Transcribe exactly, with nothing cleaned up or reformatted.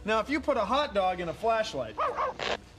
Now, if you put a hot dog in a flashlight,